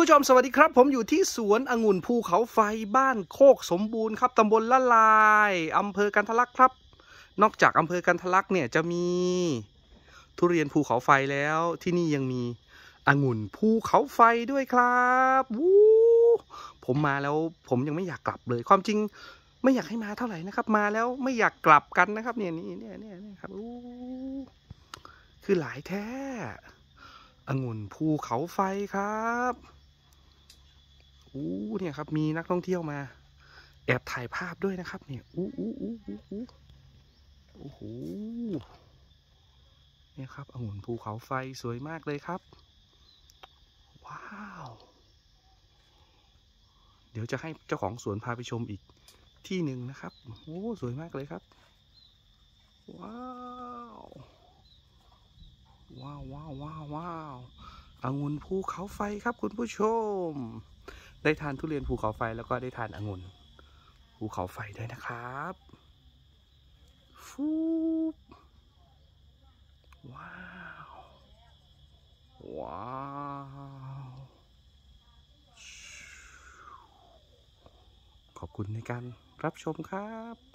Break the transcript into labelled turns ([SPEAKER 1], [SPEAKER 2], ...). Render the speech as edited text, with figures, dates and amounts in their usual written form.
[SPEAKER 1] ผู้ชมสวัสดีครับผมอยู่ที่สวนองุ่นภูเขาไฟบ้านโคกสมบูรณ์ครับตำบลละลายอำเภอกันทะลักครับนอกจากอำเภอกันทะลักเนี่ยจะมีทุเรียนภูเขาไฟแล้วที่นี่ยังมีองุ่นภูเขาไฟด้วยครับวู้ผมมาแล้วผมยังไม่อยากกลับเลยความจริงไม่อยากให้มาเท่าไหร่นะครับมาแล้วไม่อยากกลับกันนะครับเนี่ยครับคือหลายแท้องุ่นภูเขาไฟครับเนี่ยครับมีนักท่องเที่ยวมาแอบถ่ายภาพด้วยนะครับเนี่ยโอ้โหเนี่ยครับองุ่นภูเขาไฟสวยมากเลยครับว้าวเดี๋ยวจะให้เจ้าของสวนพาไปชมอีกที่หนึ่งนะครับโอ้สวยมากเลยครับว้าวองุ่นภูเขาไฟครับคุณผู้ชมได้ทานทุเรียนภูเขาไฟแล้วก็ได้ทานองุ่นภูเขาไฟด้วยนะครับฟูบว้าวขอบคุณในการรับชมครับ